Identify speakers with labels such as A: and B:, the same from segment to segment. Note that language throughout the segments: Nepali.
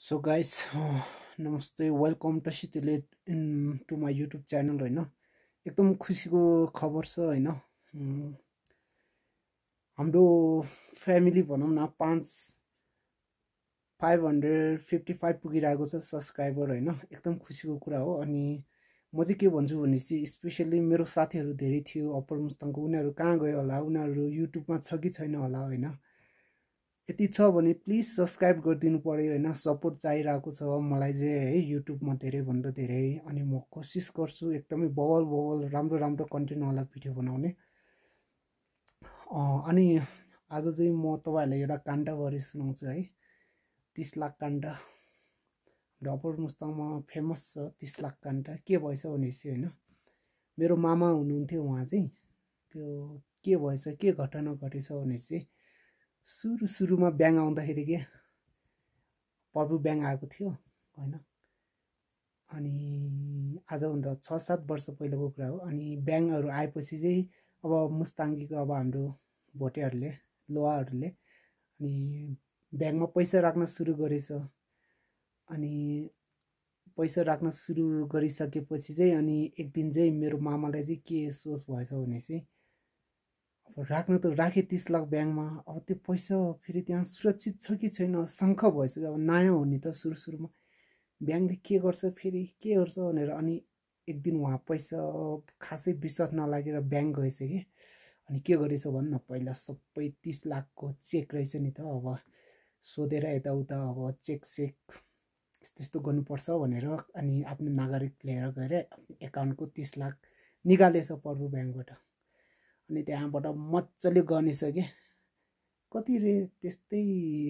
A: So guys, नमस्ते, welcome to my YouTube channel होइन। एकदम खुसीको खबर छ होइन। हाम्रो फ्यामिली भनौँ न 555 पुगिरहेको छ सब्सक्राइबर होइन। एकदम खुसीको कुरा हो। अनि म चाहिँ के भन्छु भनेपछि स्पेसल्ली मेरो साथीहरू धेरै थियो अप्पर मुस्ताङको, उनीहरू कहाँ गयो होला, उनीहरू युट्युबमा छ कि छैन होला होइन। यति छ भने प्लिज सब्सक्राइब गरिदिनु पर्यो होइन। सपोर्ट चाहिरहेको छ मलाई चाहिँ है युट्युबमा धेरैभन्दा धेरै। अनि म कोसिस गर्छु एकदमै बबल राम्रो कन्टेन्टवाला भिडियो बनाउने। अनि आज चाहिँ म तपाईँहरूलाई एउटा काण्डबारे सुनाउँछु है। 30 लाख काण्ड हाम्रो अप्पर मुस्ताङमा फेमस छ 30 लाख काण्ड। के भएछ भनेपछि होइन, मेरो मामा हुनुहुन्थ्यो, उहाँ चाहिँ त्यो के भएछ, के घटना घटेछ भनेपछि सुरुमा ब्याङ आउँदाखेरि के पर्बु ब्याङ आएको थियो होइन। अनि आजभन्दा 6-7 वर्ष पहिलाको कुरा हो। अनि ब्याङहरू आएपछि चाहिँ अब मुस्ताङीको अब हाम्रो भोटेहरूले लोहाहरूले अनि ब्याङमा पैसा राख्न सुरु गरेछ। अनि पैसा राख्न सुरु गरिसकेपछि चाहिँ अनि एक दिन चाहिँ मेरो मामालाई चाहिँ के सोच भएछ भनेपछि अब राख्न त राखेँ 30 लाख ब्याङ्कमा, अब त्यो पैसा फेरि त्यहाँ सुरक्षित छ कि छैन शङ्ख भइसक्यो। अब नयाँ हो नि त, सुरुमा ब्याङ्कले के गर्छ फेरि के गर्छ भनेर। अनि एक दिन उहाँ पैसा खासै विश्वास नलागेर ब्याङ्क गएछ कि। अनि के गरेछ भन्न, पहिला सबै 30 लाखको चेक रहेछ नि त। अब सोधेर यताउता अब चेक यस्तो गर्नुपर्छ भनेर अनि आफ्नो नागरिक लिएर गएर एकाउन्टको 30 लाख निकालेछ पर्बु ब्याङ्कबाट। अनि त्यहाँबाट मजाले गनिसके कति रे, त्यस्तै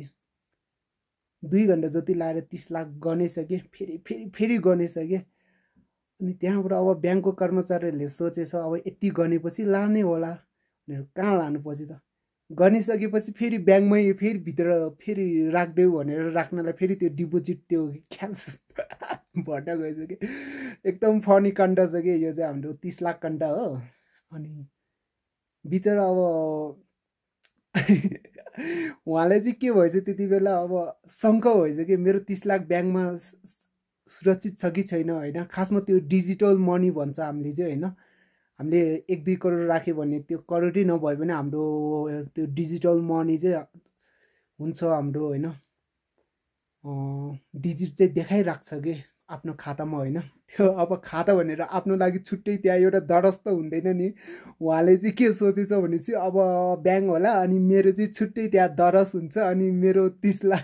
A: 2 घन्टा जति लाएर 30 लाख गनिसके। फेरि गनिसके। अनि त्यहाँबाट अब ब्याङ्कको कर्मचारीहरूले सोचेछ अब यति गनेपछि लाने होला भनेर कहाँ लानुपर्छ त। गनिसकेपछि फेरि ब्याङ्कमै फेरि भित्र फेरि राखिदेऊ भनेर राख्नलाई फेरि त्यो डिपोजिट त्यो क्यास भर्न गइसक्यो। एकदम फनी काण्ड छ कि यो चाहिँ हाम्रो 30 लाख काण्ड हो। अनि बिचरा अब उहाँलाई चाहिँ के भएछ त्यति बेला, अब शङ्क भएछ कि मेरो 30 लाख ब्याङ्कमा सुरक्षित छ कि छैन होइन। खासमा त्यो डिजिटल मनी भन्छ हामीले चाहिँ होइन। हामीले 1-2 करोड राख्यो भने त्यो करोडै नभए पनि हाम्रो त्यो डिजिटल मनी चाहिँ हुन्छ हाम्रो होइन। डिजिट चाहिँ देखाइराख्छ कि आफ्नो खातामा होइन। त्यो अब खाता भनेर आफ्नो लागि छुट्टै त्यहाँ एउटा दरज त हुँदैन नि। उहाँले चाहिँ के सोचेछ भनेपछि अब ब्याङ्क होला अनि मेरो चाहिँ छुट्टै त्यहाँ दरज हुन्छ अनि मेरो 30 लाख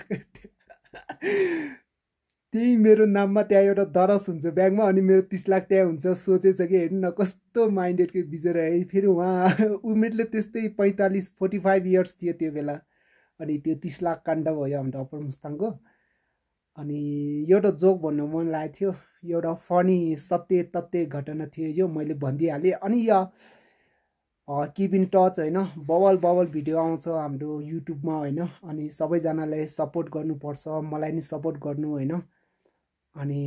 A: त्यही मेरो नाममा त्यहाँ एउटा दरज हुन्छ ब्याङ्कमा अनि मेरो 30 लाख त्यहाँ हुन्छ सोचेछ कि। हेर्नु न कस्तो माइन्डेडको बिचरा है। फेरि उहाँ उमेरले त्यस्तै 45-45 इयर्स थियो त्यो बेला। अनि त्यो 30 लाख काण्ड भयो हाम्रो अप्पर मुस्ताङको। अनि एउटा जोक भन्नु मन लागेको थियो, एउटा फनी सत्य तथ्य घटना थियो यो, मैले भनिदिइहालेँ। अनि यो किप इन टच होइन, बबल भिडियो आउँछ हाम्रो युट्युबमा होइन। अनि सबैजनालाई सपोर्ट गर्नुपर्छ, मलाई नि सपोर्ट गर्नु होइन। अनि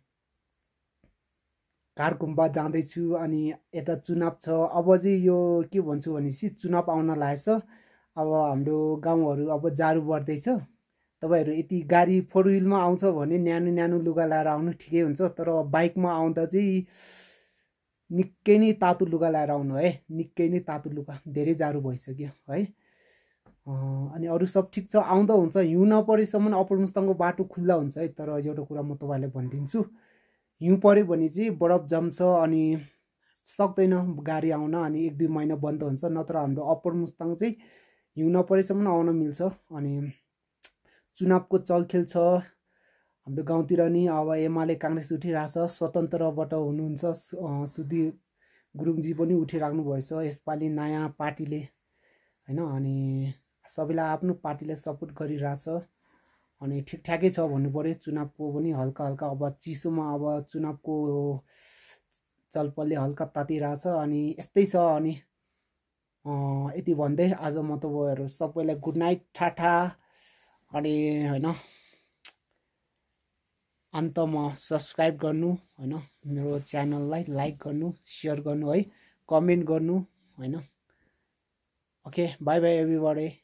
A: कारगुम्बा जाँदैछु अनि यता चुनाव छ। अब चाहिँ यो के भन्छु भनेपछि चुनाव आउन लागेछ। अब हाम्रो गाउँहरू अब जाडो बढ्दैछ। तपाईँहरू यति गाडी 4 व्हिलमा आउँछ भने न्यानो लुगा लाएर आउनु ठिकै हुन्छ। तर बाइकमा आउँदा चाहिँ निकै नै तातो लुगा लाएर आउनु है, निकै नै तातो लुगा, धेरै जाडो भइसक्यो है। अनि अरू सब ठिक छ, आउँदा हुन्छ। हिउँ नपरेसम्म अप्पर मुस्ताङको बाटो खुल्ला हुन्छ है। तर एउटा कुरा म तपाईँलाई भनिदिन्छु, हिउँ पऱ्यो भने चाहिँ बरफ जम्छ अनि सक्दैन गाडी आउन। अनि 1-2 महिना बन्द हुन्छ। नत्र हाम्रो अप्पर मुस्ताङ चाहिँ हिउँ नपरेसम्म आउन मिल्छ। अनि चुनावको चलखेल छ हाम्रो गाउँतिर नि। अब एमाले काङ्ग्रेस उठिरहेछ, स्वतन्त्रबाट हुनुहुन्छ सुधीर गुरुङजी पनि उठिराख्नु भएछ यसपालि नयाँ पार्टीले होइन। अनि सबैलाई आफ्नो पार्टीलाई सपोर्ट गरिरहेछ। अनि ठिकठाकै छ भन्नु पऱ्यो। चुनावको पनि हल्का अब चिसोमा अब चुनावको चलपलले हल्का तातिरहेछ। अनि यस्तै छ। अनि यति भन्दै आज म तपाईँहरू सबैलाई गुड नाइट, टाटा। अनि होइन अन्तमा सब्सक्राइब गर्नु होइन, मेरो च्यानललाई लाइक गर्नु, सेयर गर्नु है, कमेन्ट गर्नु होइन। Okay, bye everybody.